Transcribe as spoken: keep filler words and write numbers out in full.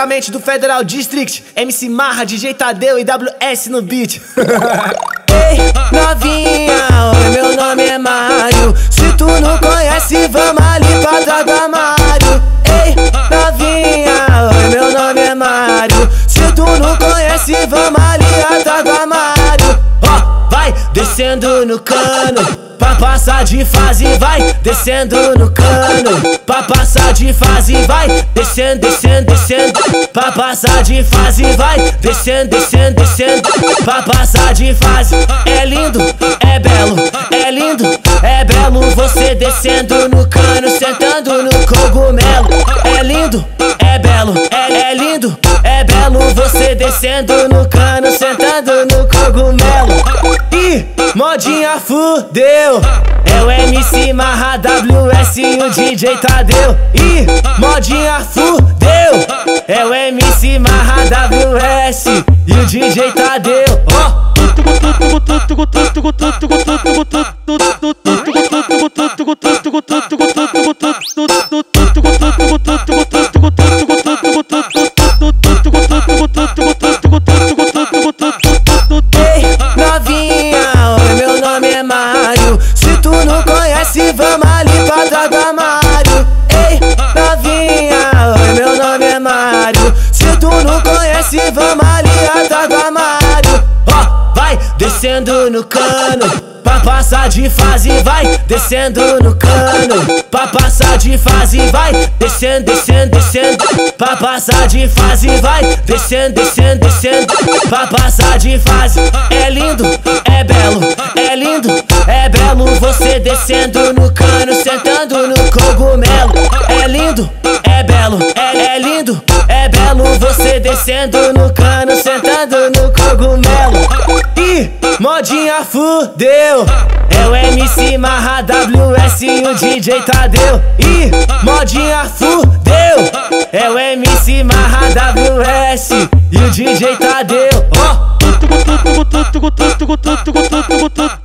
Diretamente do Federal District, M C Marra, D J Tadeu e W S no beat. Ei, novinha, oi, meu nome é Mário. Se tu não conhece, vamos ali pra trás do armário. Ei, novinha, oi, meu nome é Mário. Se tu não conhece, vamos ali atrás do armário. Ó, vai descendo no cano pra passar de fase, vai descendo no cano pra passar de fase, vai descendo, descendo, descendo pra passar de fase, vai descendo, descendo, descendo pra passar de fase. É lindo, é belo, é lindo, é belo você descendo no cano, sentando no cogumelo. É lindo, é belo, é, é lindo, é belo você descendo no cano, sentando no cogumelo. E modinha fudeu, é o M C Marra, W S e o D J Tadeu. E modinha fudeu, é o M C Marra, W S e o D J Tadeu. Ó, vamos ali pra trás do armário. Ei, novinha, oi, meu nome é Mário. Se tu não conhece, vamos ali atrás do armário. Ó, vai descendo no cano pra passar de fase, vai descendo no cano pra passar de fase, vai descendo, descendo, descendo pra passar de fase, vai descendo, descendo, descendo pra passar de fase. É lindo, é belo, é lindo, é belo você descendo no cano, sentando no cogumelo. É lindo, é belo, é, é lindo, é belo você descendo no cano, sentando no cogumelo. E modinha fudeu, é o M C Marra, W S e o D J Tadeu. E modinha fudeu, é o M C Marra, W S e o D J Tadeu. Ó,